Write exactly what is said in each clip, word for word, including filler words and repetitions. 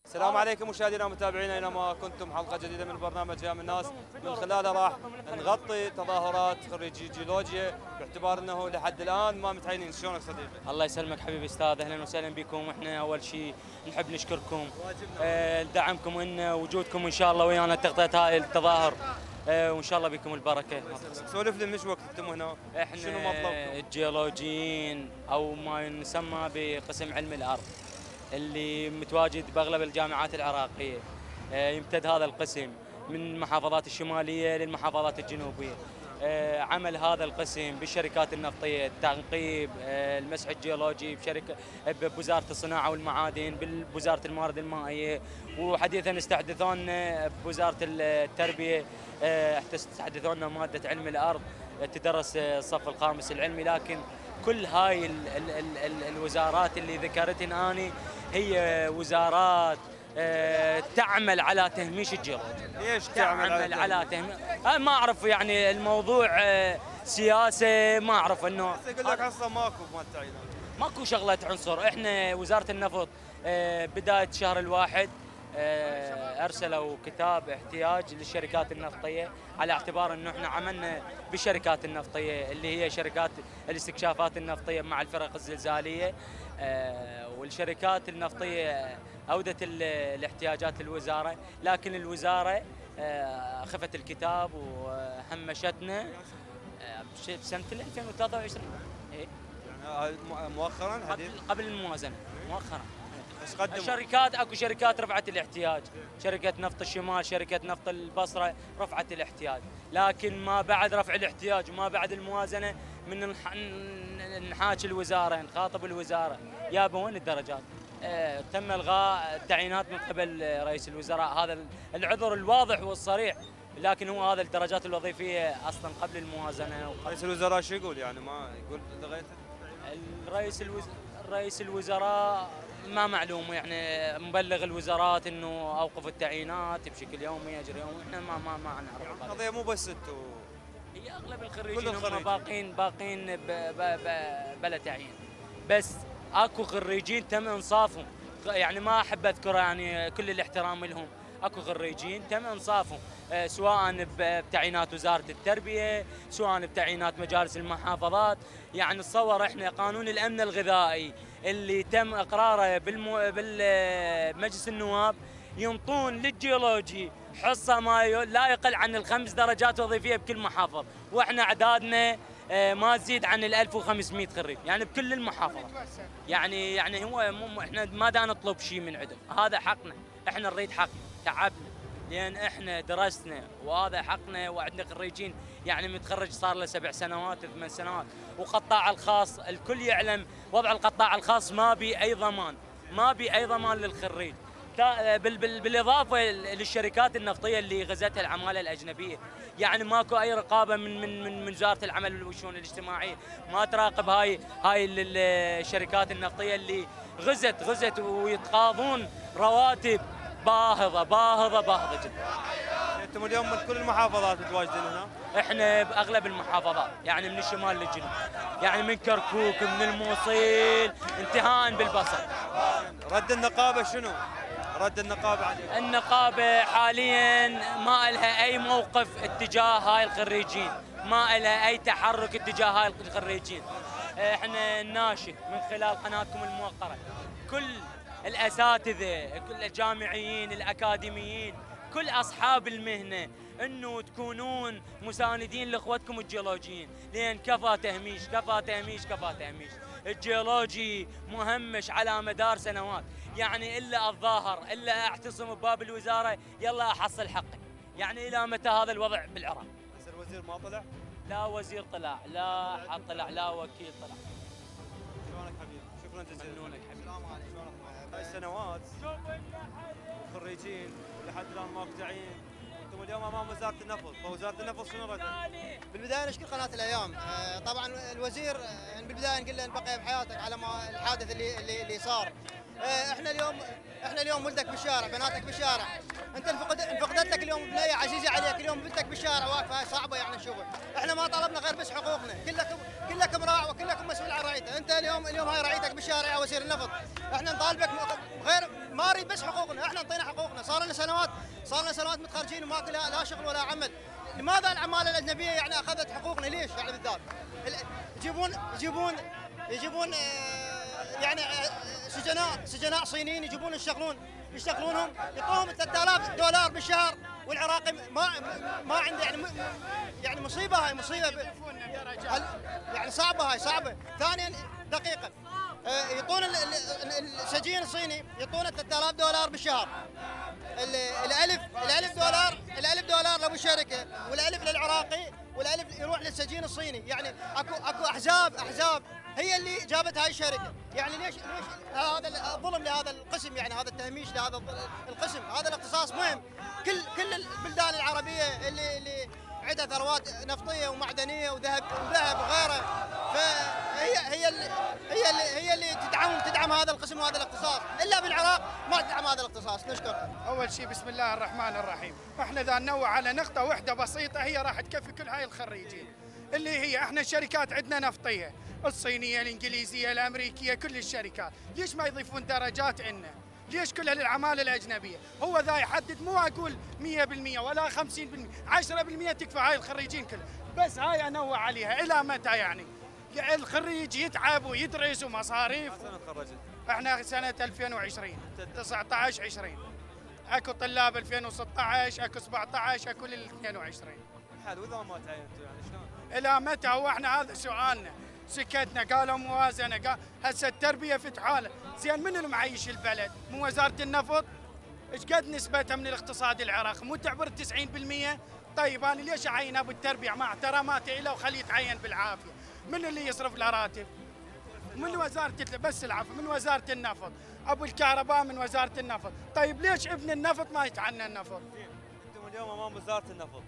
السلام عليكم مشاهدينا ومتابعينا، اينما كنتم حلقه جديده من برنامج هام الناس، من خلالها راح نغطي تظاهرات خريجي جيولوجيا باعتبار انه لحد الان ما متعينين. شلونك صديقي؟ الله يسلمك حبيبي استاذ، اهلا وسهلا بكم. احنا اول شيء نحب نشكركم آه لدعمكم وان وجودكم ان شاء الله ويانا تغطيه هاي التظاهر آه وان شاء الله بكم البركه. سولف لي من وقت انتم هنا؟ احنا شنو مطلبكم؟ الجيولوجيين او ما يسمى بقسم علم الارض اللي متواجد باغلب الجامعات العراقيه. آه يمتد هذا القسم من المحافظات الشماليه للمحافظات الجنوبيه. آه عمل هذا القسم بالشركات النفطيه، التنقيب، آه المسح الجيولوجي بشركه بوزاره الصناعه والمعادن، بوزاره الموارد المائيه، وحديثا استحدثون بوزاره التربيه آه استحدثون ماده علم الارض تدرس الصف الخامس العلمي. لكن كل هاي ال ال ال ال الوزارات اللي ذكرتن اني هي وزارات آه تعمل على تهميش الجيولوجيا. ليش تعمل, تعمل على تهميش؟ آه ما اعرف يعني الموضوع آه سياسه، ما اعرف انه يقول لك اصلا ماكو ما تعينون. ماكو شغله عنصر. احنا وزاره النفط آه بدايه شهر الواحد آه ارسلوا كتاب احتياج للشركات النفطيه على اعتبار انه احنا عملنا بالشركات النفطيه اللي هي شركات الاستكشافات النفطيه مع الفرق الزلزاليه، آه والشركات النفطيه اودت الاحتياجات للوزاره، لكن الوزاره آه خفت الكتاب وهمشتنا آه بسنه ألفين وثلاثة وعشرين. إيه؟ يعني مؤخرا حديث قبل الموازنه مؤخرا. بس قدموا الشركات اكو شركات رفعت الاحتياج، شركه نفط الشمال، شركه نفط البصره رفعت الاحتياج، لكن ما بعد رفع الاحتياج وما بعد الموازنه من نحاكي الوزاره، نخاطب الوزاره يابا وين الدرجات؟ اه تم الغاء التعيينات من قبل رئيس الوزراء، هذا العذر الواضح والصريح، لكن هو هذا الدرجات الوظيفيه اصلا قبل الموازنه. رئيس الوزراء شو يقول؟ يعني ما يقول لغايه الرئيس الوز... رئيس الوزراء ما معلوم، يعني مبلغ الوزارات انه اوقفوا التعيينات بشكل يومي يجري يومي، احنا ما ما ما نعرف. القضيه يعني مو بس انتم، هي اغلب الخريجين هم باقين باقين ب... ب... ب... بلا تعيين، بس اكو خريجين تم انصافهم، يعني ما احب اذكره، يعني كل الاحترام لهم. اكو خريجين تم انصافهم آه سواء بتعيينات وزاره التربيه، سواء بتعيينات مجالس المحافظات. يعني تصور احنا قانون الامن الغذائي اللي تم اقراره بالمو... بالمجلس النواب ينطون للجيولوجي حصه ما لا يقل عن الخمس درجات وظيفيه بكل محافظ، واحنا اعدادنا ما تزيد عن ال ألف وخمسمئة خريج، يعني بكل المحافظات. يعني يعني هو مو احنا ما دا نطلب شيء من عندهم، هذا حقنا، احنا نريد حقنا، تعبنا لان احنا درسنا وهذا حقنا، وعندنا خريجين يعني متخرج صار له سبع سنوات ثمان سنوات. وقطاع الخاص الكل يعلم وضع القطاع الخاص ما بي اي ضمان، ما بي اي ضمان للخريج. بالاضافه للشركات النفطيه اللي غزتها العماله الاجنبيه، يعني ماكو اي رقابه من من من من وزاره العمل والشؤون الاجتماعيه، ما تراقب هاي هاي الشركات النفطيه اللي غزت غزت ويتقاضون رواتب باهظه باهظه باهظه جدا. انتم اليوم من كل المحافظات متواجدين هنا؟ احنا باغلب المحافظات، يعني من الشمال للجنوب، يعني من كركوك، من الموصل، انتهاء بالبصر. رد النقابه شنو؟ رد النقابه عليه؟ النقابه حاليا ما لها اي موقف اتجاه هاي الخريجين، ما لها اي تحرك اتجاه هاي الخريجين. احنا ناشد من خلال قناتكم الموقره كل الاساتذه، كل الجامعيين، الاكاديميين، كل اصحاب المهنه انه تكونون مساندين لاخوتكم الجيولوجيين، لان كفى تهميش كفى تهميش كفى تهميش. الجيولوجي مهمش على مدار سنوات، يعني الا اتظاهر الا اعتصم بباب الوزاره يلا احصل حقي. يعني الى متى هذا الوضع بالعراق؟ بس الوزير ما طلع؟ لا وزير طلع، لا حد طلع، لا وكيل طلع. شلونك حبيبي؟ شكرا جزيلا. شلونك حبيبي؟ السلام عليكم. هاي السنوات خريجين ولحد الان ماكو تعيين، انتم اليوم امام وزاره النفط، فوزاره النفط شنو ردت؟ بالبدايه نشكر قناه الايام، طبعا الوزير بالبدايه نقول له ان بقي بحياتك على ما الحادث اللي اللي, اللي صار آه، احنا اليوم احنا اليوم ولدك بالشارع، بناتك بالشارع، انت انفقد انفقدت لك اليوم بنيه عزيزه عليك، اليوم بنتك بالشارع واقفه، هاي صعبه يعني نشوفها. احنا ما طلبنا غير بس حقوقنا، كلكم كلكم راع وكلكم مسؤول عن رعيته، انت اليوم اليوم هاي رعيتك بالشارع يا وزير النفط، احنا نطالبك غير ما نريد بس حقوقنا، احنا انطينا حقوقنا، صار لنا سنوات صار لنا سنوات متخرجين وماكو لا لا شغل ولا عمل. لماذا العماله الاجنبيه يعني اخذت حقوقنا؟ ليش يعني بالذات؟ يجيبون يجيبون يجيبون آه، يعني آه، سجناء سجناء صينيين يجيبون يشتغلون يشتغلونهم يعطوهم ثلاثة آلاف دولار بالشهر، والعراقي ما ما عنده يعني يعني مصيبه، هاي مصيبه يعني صعبه، هاي صعبه. ثانيا دقيقه آه، يعطون السجين الصيني يعطونه ثلاثة آلاف دولار بالشهر، الالف الالف دولار الالف دولار لابو الشركه، والالف للعراقي، والالف يروح للسجين الصيني. يعني اكو اكو احزاب احزاب هي اللي جابت هاي الشركه. يعني ليش ليش هذا الظلم لهذا القسم؟ يعني هذا التهميش لهذا القسم. هذا الاختصاص مهم. كل كل البلدان العربيه اللي اللي عندها ثروات نفطيه ومعدنيه وذهب وذهب وغيره، فهي هي اللي هي اللي هي اللي تدعم تدعم هذا القسم وهذا الاختصاص. الا بالعراق ما تدعم هذا الاختصاص. نشكر. اول شيء بسم الله الرحمن الرحيم، احنا اذا ننوع على نقطه واحده بسيطه هي راح تكفي كل هاي الخريجين، اللي هي احنا الشركات عندنا نفطيه، الصينيه، الانجليزيه، الامريكيه، كل الشركات، ليش ما يضيفون درجات عندنا؟ ليش كلها للعماله الاجنبيه؟ هو ذا يحدد، مو اقول مئة بالمئة ولا خمسين بالمئة، عشرة بالمئة تكفى هاي الخريجين كلها، بس هاي انوع عليها. الى متى يعني؟ الخريج يتعب ويدرس ومصاريف. سنة تخرجت؟ احنا سنه ألفين وعشرين تسعة عشر عشرين، اكو طلاب ألفين وستة عشر، اكو سبعة عشر، اكو لل اثنين وعشرين. حلو. اذا ما تعينتوا يعني شلون؟ الى متى؟ هو احنا هذا سؤالنا، سكتنا قالوا موازنه، قال هسه التربيه فتحوا له، زين من اللي معيش البلد؟ مو وزاره النفط؟ ايش قد نسبتها من الاقتصاد العراقي؟ مو تعبر تسعين بالمئة؟ طيب انا ليش اعين ابو التربيه مع احتراماتي له وخليه يتعين بالعافيه؟ من اللي يصرف له راتب؟ من وزاره بس العفو، من وزاره النفط، ابو الكهرباء من وزاره النفط. طيب ليش ابن النفط ما يتعنى النفط؟ انتم اليوم امام وزاره النفط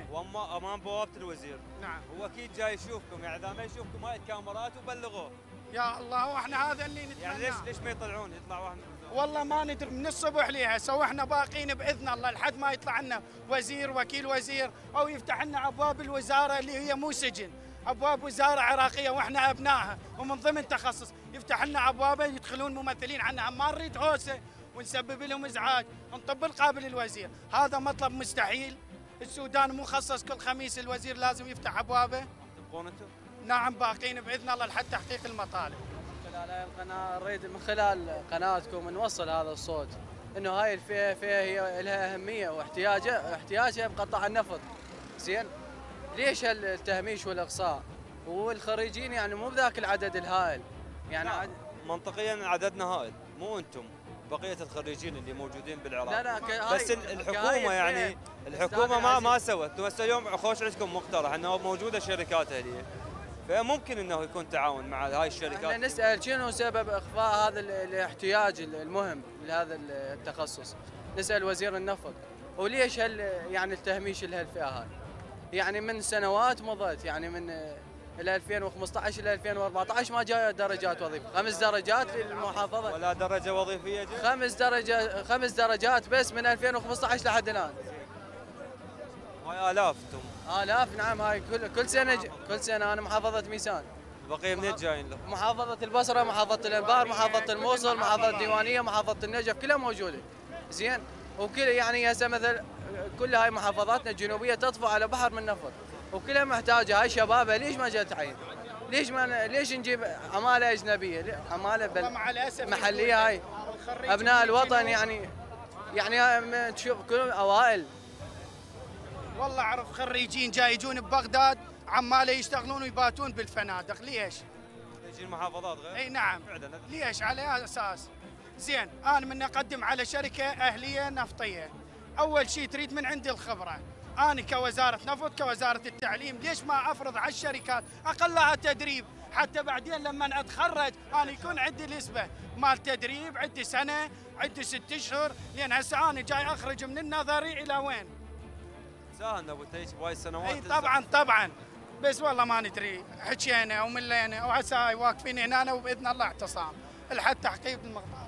وامام بوابه الوزير. نعم. هو اكيد جاي يشوفكم، يعني اذا ما يشوفكم هاي الكاميرات وبلغوه. يا الله، واحنا هذا اللي نتمناه. يعني ليش ليش ما يطلعون؟ يطلع واحد من والله ما ندري، من الصبح ليها سو احنا باقين باذن الله لحد ما يطلع لنا وزير، وكيل وزير، او يفتح لنا ابواب الوزاره اللي هي مو سجن، ابواب وزاره عراقيه واحنا ابنائها ومن ضمن تخصص، يفتح لنا ابوابه يدخلون ممثلين عنها، ما نريد هوسه ونسبب لهم ازعاج، نطب القابل الوزير. هذا مطلب مستحيل. السودان مخصص كل خميس الوزير لازم يفتح ابوابه. تبقون انتم؟ نعم باقين باذن الله لحد تحقيق المطالب. من خلال هاي القناه نريد من خلال قناتكم نوصل هذا الصوت، انه هاي الفئه فئه هي لها اهميه واحتياجها احتياجها بقطاع النفط. زين ليش التهميش والاقصاء؟ والخريجين يعني مو بذاك العدد الهائل، يعني عد... منطقيا عددنا هائل، مو انتم بقيه الخريجين اللي موجودين بالعراق. لا لا ك... بس الحكومه يعني الحكومه ما ما سوت. انتم هسه اليوم خوش عندكم مقترح انه موجوده شركات اهليه، فممكن انه يكون تعاون مع هاي الشركات. احنا نسال شنو سبب اخفاء هذا الاحتياج المهم لهذا التخصص؟ نسال وزير النفط، وليش هل يعني التهميش لهالفئه هاي؟ يعني من سنوات مضت، يعني من ال ألفين وخمسة عشر الى ألفين وأربعة عشر ما جاء درجات وظيفه، خمس درجات للمحافظه ولا درجه وظيفيه جاء؟ خمس درجات خمس درجات بس من ألفين وخمسة عشر لحد الان. هاي الاف انتم؟ الاف نعم. هاي كل كل سنه ج... كل سنه. انا محافظه ميسان. البقيه منين جايين لهم؟ محافظه البصره، محافظه الانبار، محافظه الموصل، محافظه الديوانيه، محافظه النجف، كلها موجوده. زين وكل يعني هسه مثل كل هاي محافظاتنا الجنوبيه تطفو على بحر من نفط، وكلها محتاجه. هاي شبابها ليش ما جت تعين؟ ليش ما ليش نجيب عماله اجنبيه؟ عماله بل محليه. هاي ابناء الوطن يعني يعني تشوف كلهم اوائل. والله اعرف خريجين جاي يجون ببغداد عماله يشتغلون ويباتون بالفنادق. ليش؟ يجين محافظات غير؟ اي نعم. فعلا. ليش؟ على اساس زين انا من اقدم على شركه اهليه نفطيه، اول شيء تريد من عندي الخبره. انا كوزاره نفط كوزاره التعليم ليش ما افرض على الشركات اقلها تدريب، حتى بعدين لما اتخرج انا يكون عندي نسبه مال تدريب، عندي سنه، عندي ست اشهر، لان هسه انا جاي اخرج من النظري الى وين؟ ساهلنا ابو تيج بهاي السنوات. اي طبعا طبعا، بس والله ما ندري، حكينا وملينا وهسه هاي واقفين هنا وباذن الله اعتصام لحد تحقيق المقطع.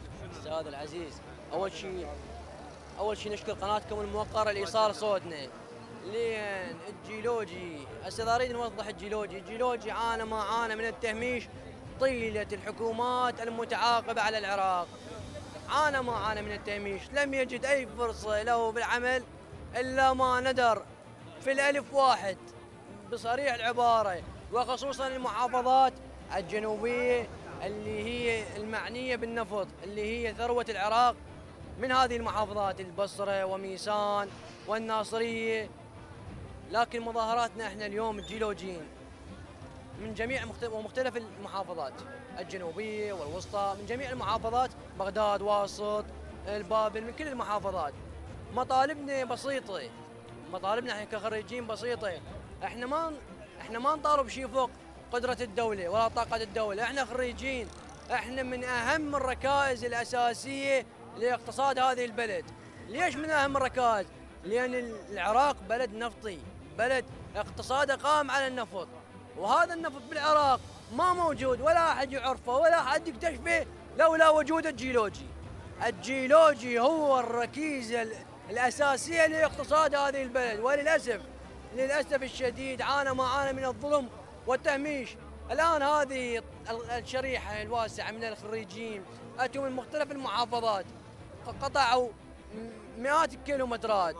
استاذ العزيز، اول شيء اول شيء نشكر قناتكم الموقره لايصال صوتنا. لين الجيولوجي هسه اريد نوضح الجيولوجي، الجيولوجي عانى ما عانى من التهميش طيله الحكومات المتعاقبه على العراق. عانى ما عانى من التهميش، لم يجد اي فرصه له بالعمل الا ما ندر في الالف واحد بصريح العباره، وخصوصا المحافظات الجنوبيه اللي هي المعنيه بالنفط، اللي هي ثروه العراق. من هذه المحافظات البصره وميسان والناصريه. لكن مظاهراتنا احنا اليوم الجيولوجيين من جميع ومختلف المحافظات الجنوبيه والوسطى، من جميع المحافظات، بغداد، واسط، البابل، من كل المحافظات. مطالبنا بسيطه، مطالبنا احنا كخريجين بسيطه. احنا ما احنا ما نطالب شيء فوق قدره الدوله ولا طاقه الدوله، احنا خريجين، احنا من اهم الركائز الاساسيه لاقتصاد هذه البلد. ليش من اهم الركائز؟ لان العراق بلد نفطي، بلد اقتصاده قائم على النفط، وهذا النفط بالعراق ما موجود ولا احد يعرفه ولا احد يكتشفه لولا وجود الجيولوجي. الجيولوجي هو الركيزه الاساسيه لاقتصاد هذه البلد، وللاسف للاسف الشديد عانى ما عانى من الظلم والتهميش. الان هذه الشريحه الواسعه من الخريجين اتوا من مختلف المحافظات، قطعوا مئات الكيلومترات،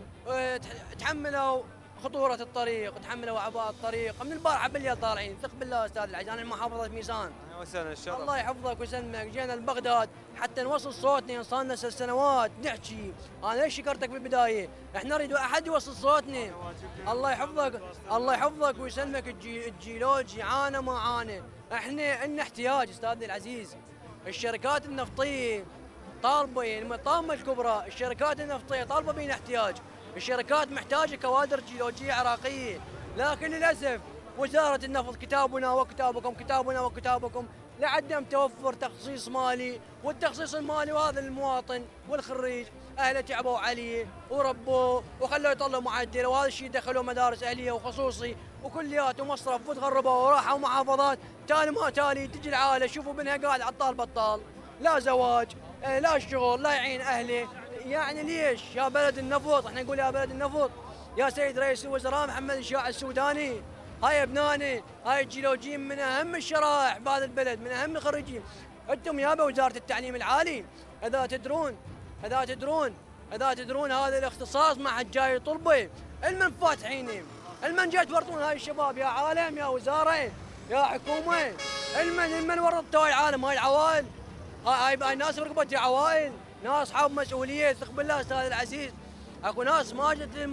تحملوا خطوره الطريق، تحملوا اعباء الطريق من البارحه بالليل طالعين. ثق بالله استاذ العزيز، انا من محافظه ميسان. الله يحفظك ويسلمك. جينا لبغداد حتى نوصل صوتنا، صار لنا ست سنوات نحكي. انا ليش شكرتك بالبدايه؟ احنا نريد احد يوصل صوتنا. الله يحفظك، الله يحفظك ويسلمك. الجي الجيولوجي عانى ما عانى. احنا عندنا احتياج استاذي العزيز. الشركات النفطيه طالبه، الطامه الكبرى، الشركات النفطيه طالبه بينا احتياج. الشركات محتاجه كوادر جيولوجيه عراقيه، لكن للاسف وزاره النفط كتابنا وكتابكم، كتابنا وكتابكم، لعدم توفر تخصيص مالي. والتخصيص المالي وهذا المواطن والخريج اهله تعبوا عليه وربوه وخلوه يطلعوا معدل، وهذا الشيء دخلوا مدارس اهليه وخصوصي وكليات ومصرف وتغربوا وراحوا محافظات. تالي ما تالي تجي العائله شوفوا بنها قاعد عطال بطال، لا زواج لا شغل لا يعين اهله. يعني ليش يا بلد النفط؟ احنا نقول يا بلد النفط، يا سيد رئيس الوزراء محمد الشاع السوداني، هاي ابناني، هاي الجيولوجيين من اهم الشرائح بهذا البلد، من اهم الخريجين. انتم يابا وزاره التعليم العالي، اذا تدرون اذا تدرون اذا تدرون هذا الاختصاص ما حد جاي يطلبه، المن فاتحينه، المن جاي تورطون هاي الشباب يا عالم، يا وزاره، يا حكومه، المن المن ورطتوا هاي العالم، هاي العوائل، هاي هاي ناس رقبت عوائل، ناس اصحاب مسؤوليه. ثق بالله استاذ العزيز، اكو ناس ما جت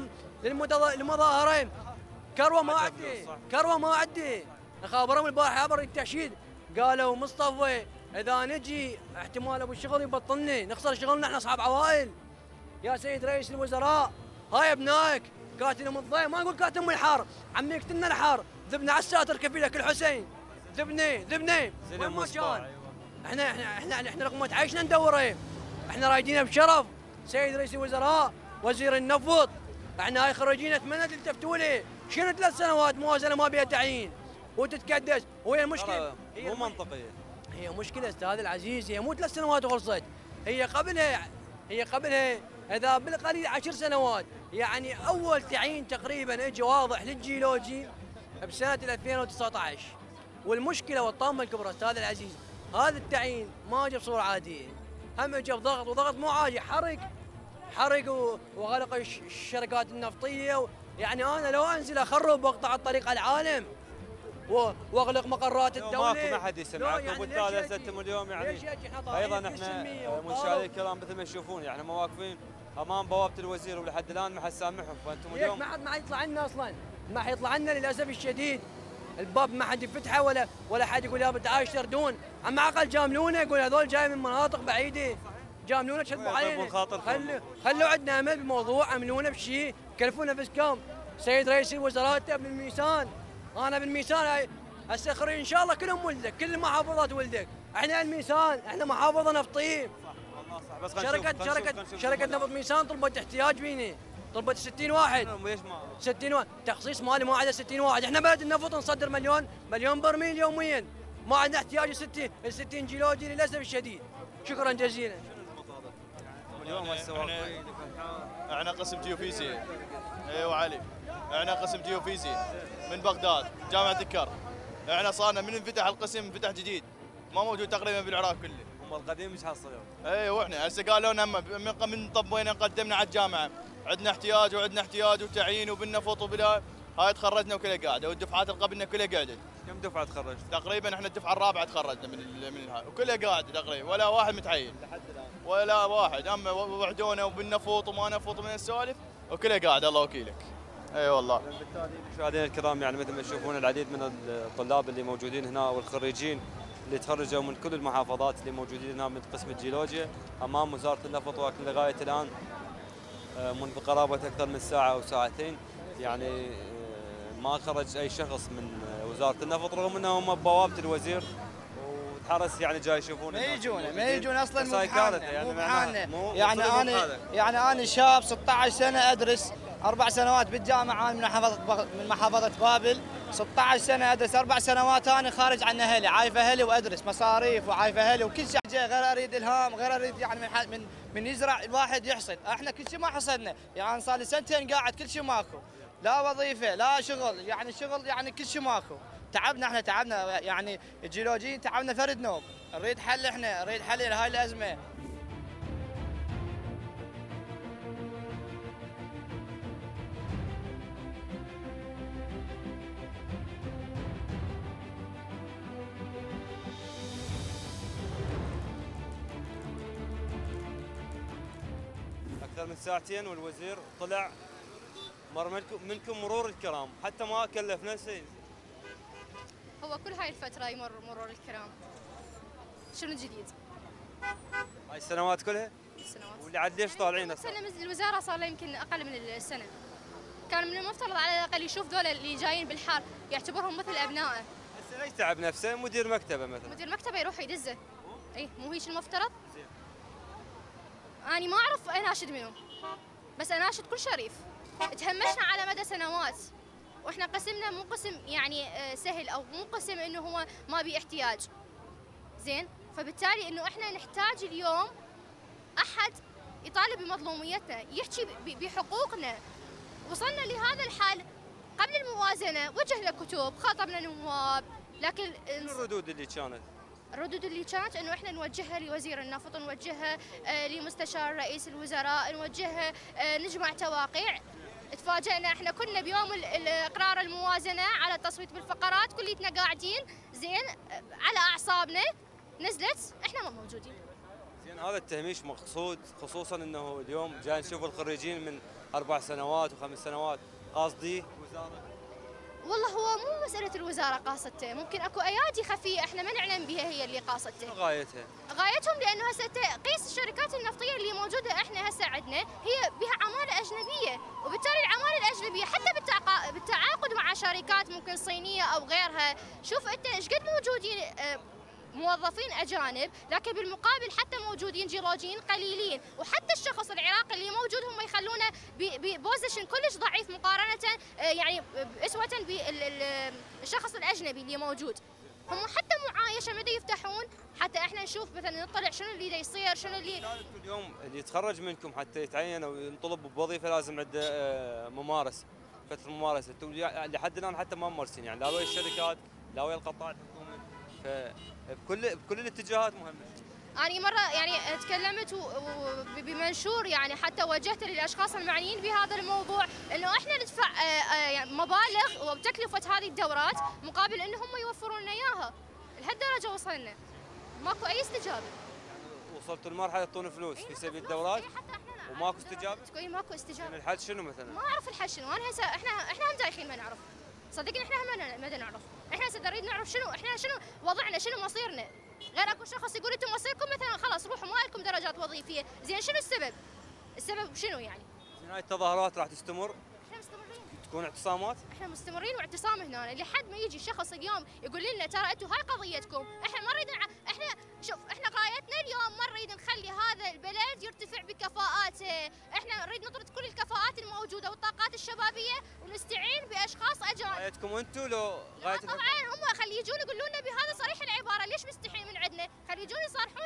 للمظاهره، كروه ما عندي، كروه ما عندي. خابرهم البارحه عبر التحشيد قالوا مصطفى اذا نجي احتمال ابو الشغل يبطلني، نخسر شغلنا، احنا اصحاب عوائل. يا سيد رئيس الوزراء، هاي ابنائك كاتلهم الضيم، ما نقول كاتم الحار، عمي يقتلنا الحار، ذبنا على الساتر كفيلك الحسين، ذبني ذبني وين ما كان. احنا احنا احنا احنا رقم عايشنا ندوره، احنا رايدينه بشرف. سيد رئيس الوزراء، وزير النفط، احنا هاي خريجين اتمنى تلتفتوا لي، شنو ثلاث سنوات موازنه ما بيها تعيين وتتكدس، وهي المشكله مو منطقيه. هي مشكله استاذ العزيز، هي مو ثلاث سنوات وخلصت، هي قبلها هي قبلها اذا بالقليل عشر سنوات. يعني اول تعيين تقريبا اجى واضح للجيولوجي بسنه ألفين وتسعة عشر، والمشكله والطامه الكبرى استاذ العزيز هذا التعيين ما اجى بصوره عاديه، هم اجى بضغط، وضغط مو عادي، حرق حرق وغلق الشركات النفطيه. يعني انا لو انزل اخرب واقطع الطريق على العالم واغلق مقرات الدوله، ماكو ما حد يسمعك. وبالتالي هسه انتم اليوم يعني ايضا احنا مشاهدي الكرام مثل ما تشوفون يعني ما واقفين امام بوابه الوزير ولحد الان ما حد سامعهم. فانتم اليوم ما حد ما حد يطلع عنا اصلا، ما حد يطلع عنا للاسف الشديد. الباب ما حد يفتحه ولا ولا حد يقول يا تعالوا اشتردون. عم عقل جاملونا، يقول هذول جاي من مناطق بعيده، جاملونا شدوا علينا. خلوا خلوا عندنا امل بالموضوع، عملونا بشيء، كلفونا نفسكم. سيد رئيس الوزراء انت بالميسان، انا بالميسان، هسه خريج ان شاء الله كلهم ولدك، كل المحافظات ولدك. احنا الميسان، احنا محافظه نفطيه. بس شركه شركه شركه نفط ميسان طلبت احتياج فيني، طلبت ستين واحد. ليش ما ستين واحد تخصيص مالي، ما عندنا ستين واحد. احنا بلد النفط نصدر مليون مليون برميل يوميا، ما عندنا احتياج ستين ستين جيولوجي للاسف الشديد. شكرا جزيلا. اليوم هسه واقفين. احنا قسم جيوفيزياء. ايوه علي. احنا قسم جيوفيزياء من بغداد جامعه الكر. احنا صارنا من انفتح القسم انفتح جديد ما موجود تقريبا بالعراق كله. هم القديم مش حصلوا. اي واحنا هسه قالوا لنا من من طبينا قدمنا على الجامعه عندنا احتياج وعندنا احتياج وتعيين وبالنفط وبلا هاي تخرجنا وكلها قاعده والدفعات اللي قبلنا كلها قاعده. كم دفعه تخرجت؟ تقريبا احنا الدفعه الرابعه تخرجنا من ال من الهاي وكلها قاعده تقريبا ولا واحد متعين. لحد الان. ولا واحد اما وعدونا وبالنفط وما نفط من السوالف وكلها قاعده الله وكيلك. اي والله. بالتالي مشاهدينا الكرام يعني مثل ما تشوفون العديد من الطلاب اللي موجودين هنا والخريجين اللي تخرجوا من كل المحافظات اللي موجودين هنا من قسم الجيولوجيا امام وزاره النفط ولكن لغايه الان منذ قرابه اكثر من ساعه او ساعتين يعني ما خرج اي شخص من وزاره النفط رغم انهم بوابه الوزير وتحرس يعني جاي يشوفون ما يجون ما يجون اصلا مو بحالنا يعني مو بحالنا مو يعني انا يعني انا شاب ستة عشر سنه ادرس اربع سنوات بالجامعه من محافظه من محافظه بابل ستة عشر سنه ادرس اربع سنوات انا خارج عن اهلي عايف اهلي وادرس مصاريف وعايف اهلي وكل شيء غير اريد الهام غير اريد يعني من من من يزرع الواحد يحصد احنا كل شيء ما حصدنا يعني صار لي سنتين قاعد كل شيء ماكو لا وظيفه لا شغل يعني شغل يعني كل شيء ماكو تعبنا احنا تعبنا يعني الجيولوجيين تعبنا فرد نوم نريد حل احنا نريد حل لهاي الازمه. اكثر من ساعتين والوزير طلع مر منكم منكم مرور الكرام حتى ما كلف نفسه. هو كل هاي الفترة يمر مرور الكرام. شنو الجديد؟ هاي السنوات كلها؟ السنوات. واللي عاد ليش طالعين؟ سنة الوزارة صار له يمكن أقل من السنة. كان من المفترض على الأقل يشوف ذول اللي جايين بالحال يعتبرهم مثل أبنائه. هسه ليش تعب نفسه؟ مدير مكتبه مثلا. مدير مكتبه يروح يدزه. إي مو هيك المفترض؟ زين. أنا ما أعرف أناشد منه. بس أناشد كل شريف. تهمشنا على مدى سنوات. واحنا قسمنا مو قسم يعني سهل او مو قسم انه هو ما بيه احتياج زين فبالتالي انه احنا نحتاج اليوم احد يطالب بمظلوميتنا يحكي بحقوقنا وصلنا لهذا الحال قبل الموازنه وجهنا كتب خاطبنا نواب لكن الردود اللي كانت الردود اللي كانت انه احنا نوجهها لوزير النفط نوجهها لمستشار رئيس الوزراء نوجهها نجمع تواقيع تفاجئنا احنا كنا بيوم اقرار الموازنه على التصويت بالفقرات كليتنا قاعدين زين على اعصابنا نزلت احنا ما موجودين. زين هذا التهميش مقصود خصوصا انه اليوم جاي نشوف الخريجين من اربع سنوات وخمس سنوات قاصدي وزاره. والله هو مو مساله الوزاره قاصدته ممكن اكو ايادي خفيه احنا ما نعلم بها هي اللي قاصدته. غايتها؟ غايتهم لانه هسه قيس الشركات النفطيه اللي موجوده احنا هسه عندنا هي بها عماله اجنبيه وبالتالي العماله الاجنبيه حتى بالتعاقد مع شركات ممكن صينيه او غيرها شوف انت ايش قد موجودين موظفين اجانب لكن بالمقابل حتى موجودين جيولوجيين قليلين وحتى الشخص العراقي اللي موجود هم يخلونه ببوزيشن كلش ضعيف مقارنه يعني اسوه بالشخص الاجنبي اللي موجود. هم حتى معايشه متى يفتحون حتى احنا نشوف مثلا نطلع شنو اللي دا يصير شنو اللي اليوم اللي يتخرج منكم حتى يتعين او ينطلب بوظيفه لازم عنده ممارسه فتره ممارسه لحد الان حتى ما ممارسين يعني لا ويا الشركات لا ويا القطاع الحكومي فبكل بكل الاتجاهات مهمه. أنا مرة يعني تكلمت بمنشور يعني حتى وجهت للأشخاص المعنيين بهذا الموضوع إنه إحنا ندفع مبالغ وتكلفة هذه الدورات مقابل إن هم يوفرون لنا إياها. لهالدرجة وصلنا. ماكو أي استجابة. وصلتوا لمرحلة تعطون فلوس في سبيل الدورات وماكو استجابة؟ تقولي ماكو استجابة. الحل شنو مثلا؟ ما أعرف الحل شنو، أنا هسه إحنا إحنا هم دايخين ما نعرف. صدقني إحنا هم ما نعرف. إحنا هسه نريد نعرف شنو إحنا شنو وضعنا شنو مصيرنا. غير اكو شخص يقول انتم مصيركم مثلا خلاص روحوا ما لكم درجات وظيفيه، زين شنو السبب؟ السبب شنو يعني؟ زين هاي التظاهرات راح تستمر؟ احنا مستمرين. تكون اعتصامات؟ احنا مستمرين واعتصام هنا لحد ما يجي شخص اليوم يقول لنا ترى انتم هاي قضيتكم، احنا ما نريد احنا شوف احنا غايتنا اليوم ما نريد نخلي هذا البلد يرتفع بكفاءاته، احنا نريد نطرد كل الكفاءات الموجوده والطاقات الشبابيه ونستعين باشخاص اجانب. غايتكم انتم لو غايتكم؟ طبعا هم خلي يجون يقولوا لنا بهذا صريح العباره ليش مستحيين من عندنا؟ خلي يجون يصارحونا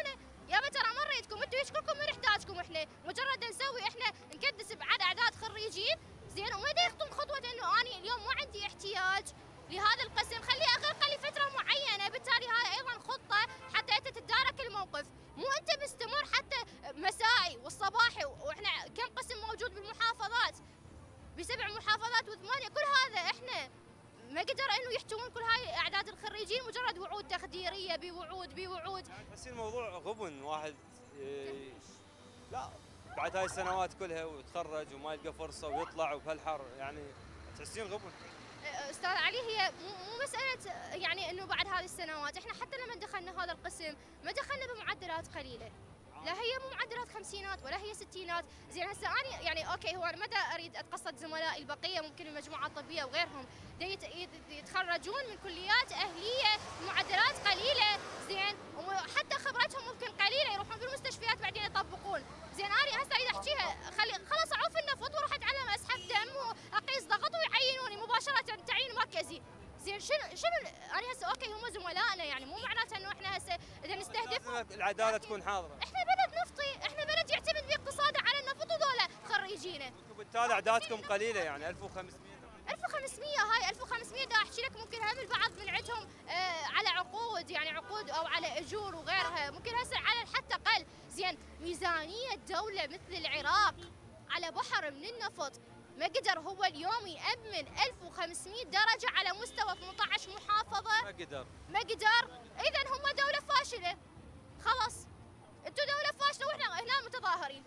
يابا ترى ما نريدكم، انتم يشكركم ما نحتاجكم احنا، مجرد نسوي احنا نكدس بعد اعداد خريجين زين وما ياخذون خطوه انه اني اليوم ما عندي احتياج لهذا القسم، خليه اقل قلي فتره معينه، بالتالي هاي ايضا خطه حتى انت تتدارك الموقف، مو انت مستمر حتى مسائي والصباحي، واحنا كم قسم موجود بالمحافظات؟ بسبع محافظات وثمانيه، كل هذا احنا ما قدر انه يحتوون كل هاي اعداد الخريجين، مجرد وعود تخديريه بوعود بوعود. يعني تحسين الموضوع غبن واحد إيه لا بعد هاي السنوات كلها ويتخرج وما يلقى فرصه ويطلع وبهالحر، يعني تحسين غبن. استاذ علي هي مو مساله يعني انه بعد هذه السنوات، احنا حتى لما دخلنا هذا القسم ما دخلنا بمعدلات قليله، لا هي مو معدلات خمسينات ولا هي ستينات، زين هسه انا يعني اوكي هو انا متى اريد اتقصد زملائي البقيه ممكن المجموعات الطبيه وغيرهم يتخرجون من كليات اهليه بمعدلات قليله، زين وحتى خبرتهم ممكن قليله، يروحون بالمستشفيات بعدين يطبقون، زين انا هسه اريد احكيها خلي خلاص اعوف النفط واروح اتعلم اسحب دم واقيس ضغط ويعينوني مباشره تعيين مركزي، زين شنو شنو انا هسه اوكي هم زملائنا، يعني مو معناته انه احنا هسه اذا نستهدفهم العداله تكون حاضره. احنا بلد نفطي، احنا بلد يعتمد باقتصاده على النفط وذولا خريجينه. وبالتالي اعدادكم قليله يعني ألف وخمسمئة ألف وخمسمئة هاي ألف وخمسمئة دا احكي لك ممكن هم البعض من عندهم آه على عقود، يعني عقود او على اجور وغيرها، ممكن هسه على حتى اقل، زين ميزانيه دوله مثل العراق على بحر من النفط ما قدر هو اليوم يأمن ألف وخمسمئة درجة على مستوى ثمانية عشر محافظة، ما قدر ما قدر، إذا هم دولة فاشلة، خلاص أنتوا دولة فاشلة وإحنا هنا متظاهرين.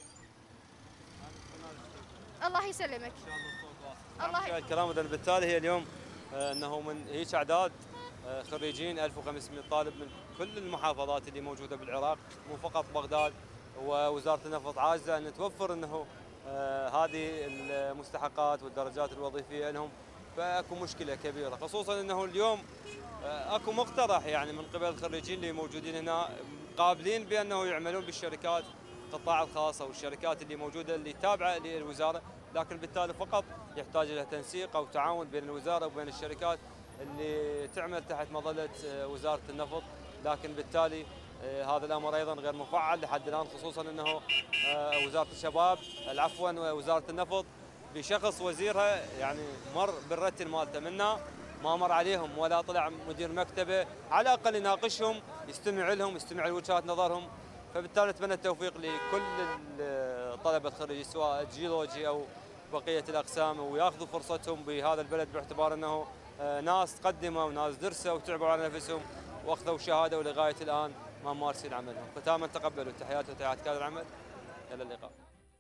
الله يسلمك. ان شاء الله الصوت واصل. الله يسلمك. الكلام اذا بالتالي هي اليوم آه انه من هيك اعداد آه خريجين ألف وخمسمئة طالب من كل المحافظات اللي موجوده بالعراق، مو فقط بغداد، ووزاره النفط عاجزه ان توفر انه آه هذه المستحقات والدرجات الوظيفيه لهم، فاكو مشكله كبيره، خصوصا انه اليوم آه اكو مقترح يعني من قبل الخريجين اللي موجودين هنا قابلين بانه يعملون بالشركات القطاع الخاص او الشركات اللي موجوده اللي تابعه للوزاره، لكن بالتالي فقط يحتاج الى تنسيق او تعاون بين الوزاره وبين الشركات اللي تعمل تحت مظله وزاره النفط، لكن بالتالي هذا الامر ايضا غير مفعل لحد الان، خصوصا انه وزاره الشباب عفوا وزاره النفط بشخص وزيرها يعني مر بالرتل مالته منا ما مر عليهم ولا طلع مدير مكتبه على الاقل يناقشهم، يستمع لهم، يستمع لوجهات نظرهم، فبالتالي نتمنى التوفيق لكل طلبه خريجي سواء جيولوجي او بقيه الاقسام، وياخذوا فرصتهم بهذا البلد باعتبار انه ناس تقدموا وناس درسوا وتعبوا على نفسهم واخذوا شهاده ولغايه الان ما مارسين عملهم، ختاما تقبلوا تحياتي وتحيات كادر العمل، الى اللقاء.